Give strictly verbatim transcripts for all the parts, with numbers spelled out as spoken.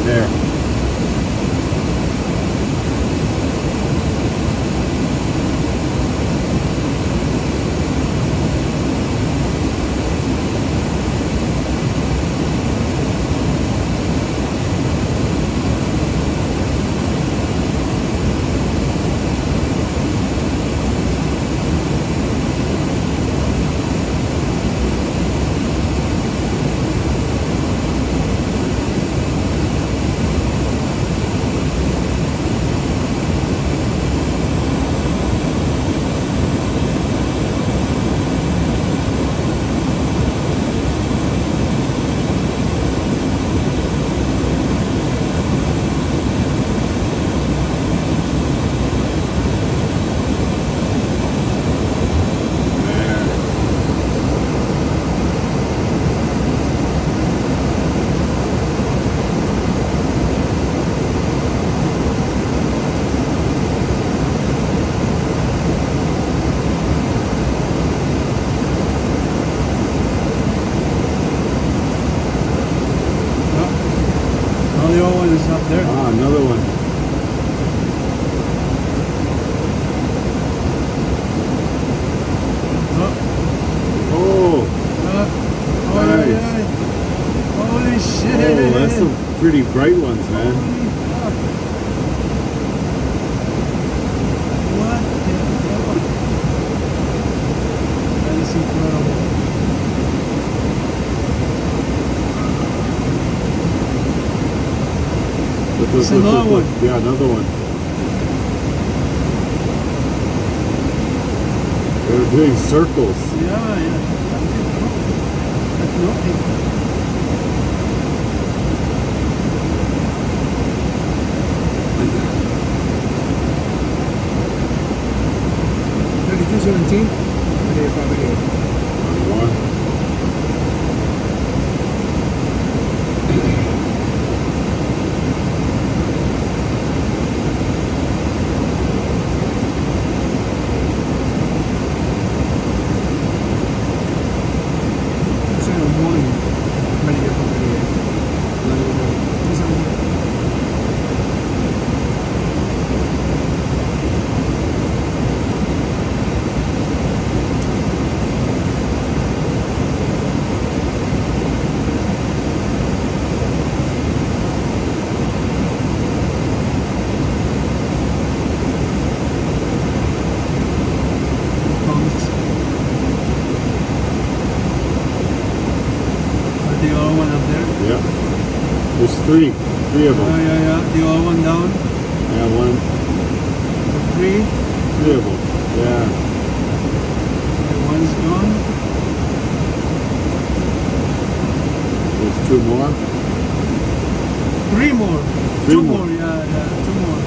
There. There. Ah, another one. Oh. Oh. Uh, oh nice. yeah, yeah. Holy shit. Oh, that's some pretty bright ones, man. Holy fuck. What the hell? That is incredible. Look, It's look, another look, look. one. Yeah, another one. They're doing circles. Yeah, yeah. That's nothing. thirty-two seventeen. One. The other one up there. Yeah. There's three. Three of them. Oh, yeah, yeah. The other one down. Yeah, one. Three. Three of them. Yeah. The one's gone. There's two more. Three more. Three two more. more. Yeah, yeah. Two more.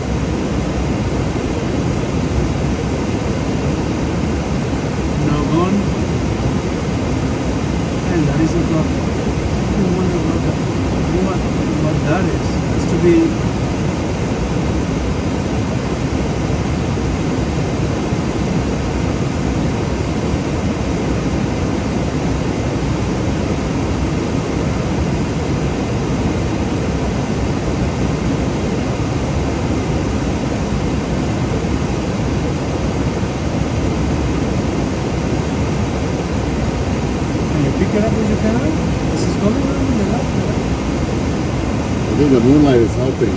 Now gone. And that is a problem. I wonder what, that, what, what that is. Has to be. Pick it up with your camera. This is going on in the left. I think the moonlight is helping.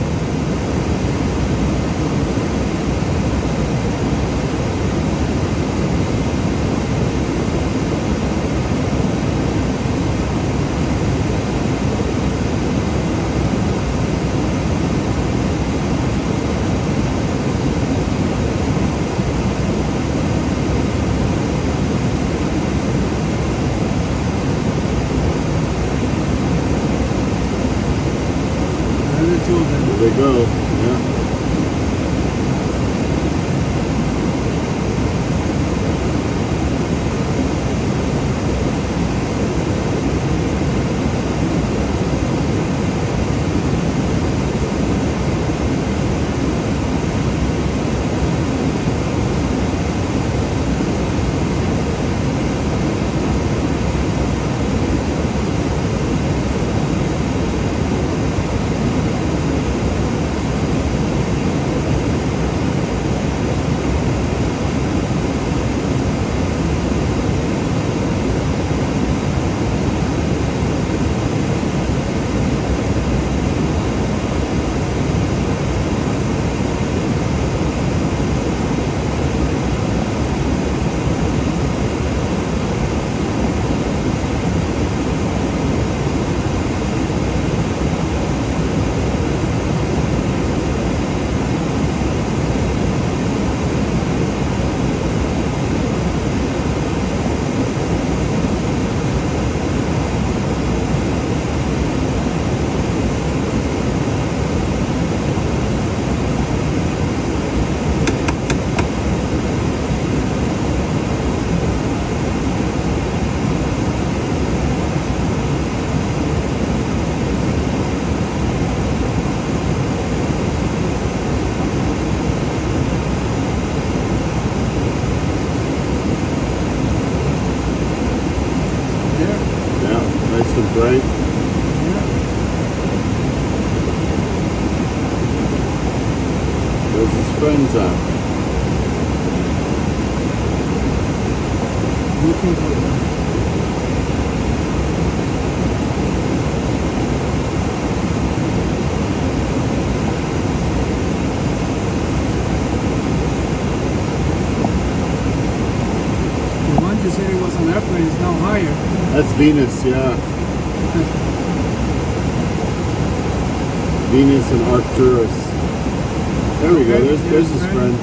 Two of them. There they go. Yeah. Where's his friends at? Looking for them. The one you said it was an airplane is now higher. That's Venus, yeah. Venus and Arcturus. There we go. There's there's his friend.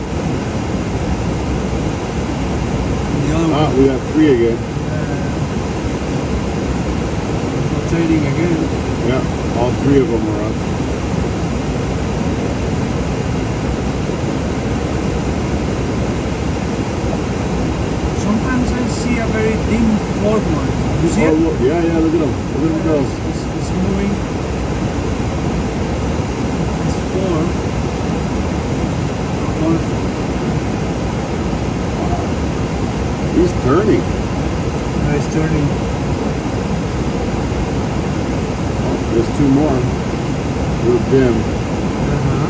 The other Ah, one. we got three again. Uh, rotating again. Yeah, all three of them are up. Sometimes I see a very dim fourth one. You see Oh, it? look, yeah, yeah. Look at them. Look at them go. It's, it's, it's moving. It's four. One. He's turning. Uh, it's turning. Oh, there's two more. Real dim. Uh-huh.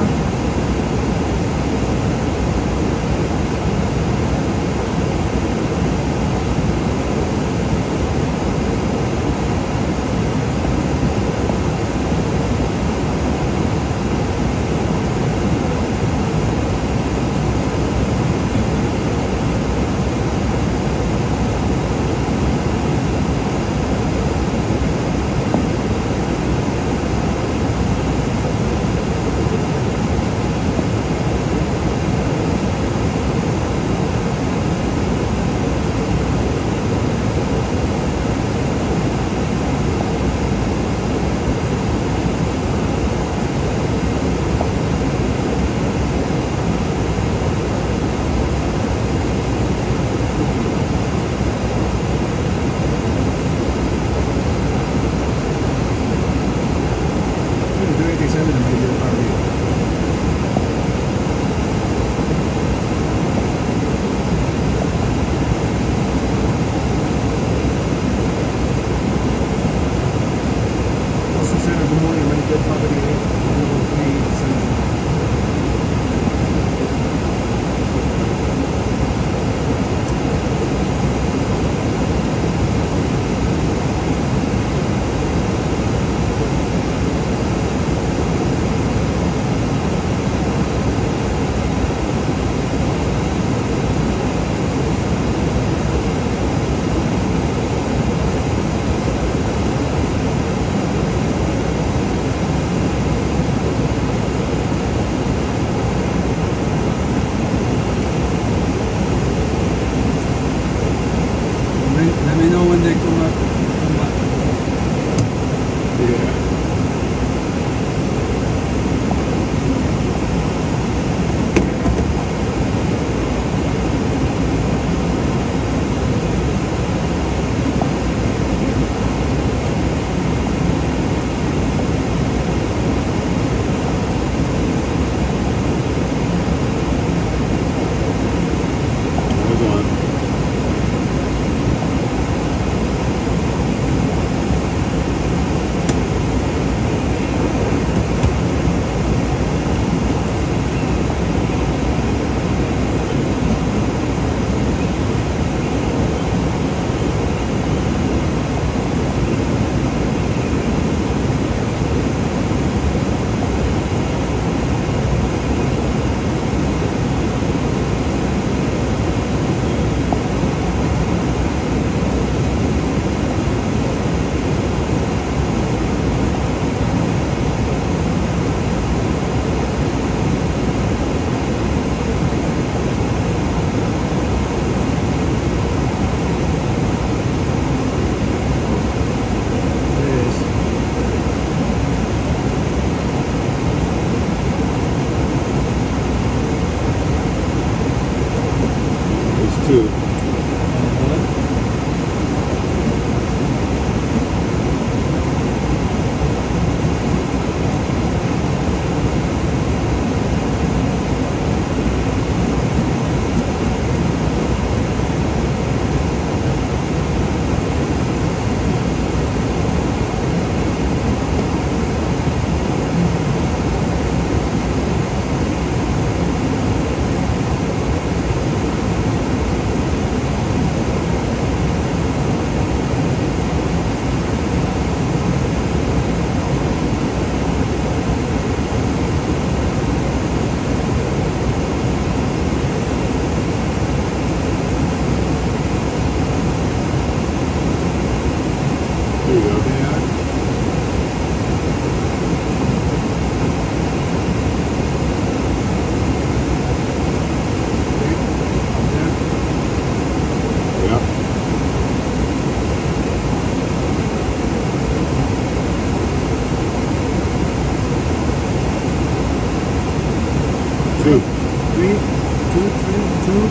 Two. Three, two, three, two.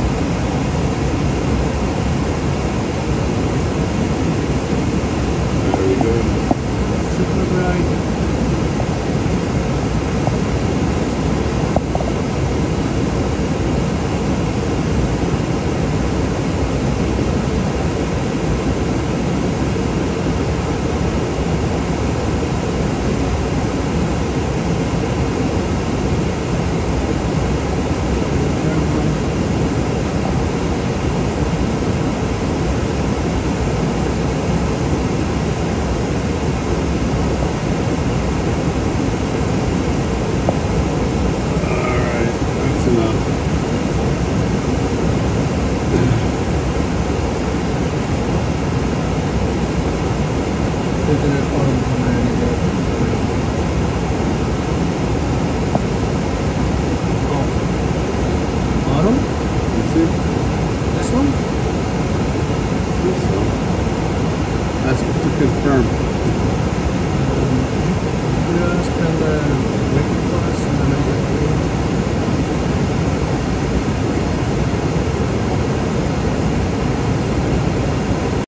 There we go. Super bright. That's to confirm. Just and uh, waiting for us and then I get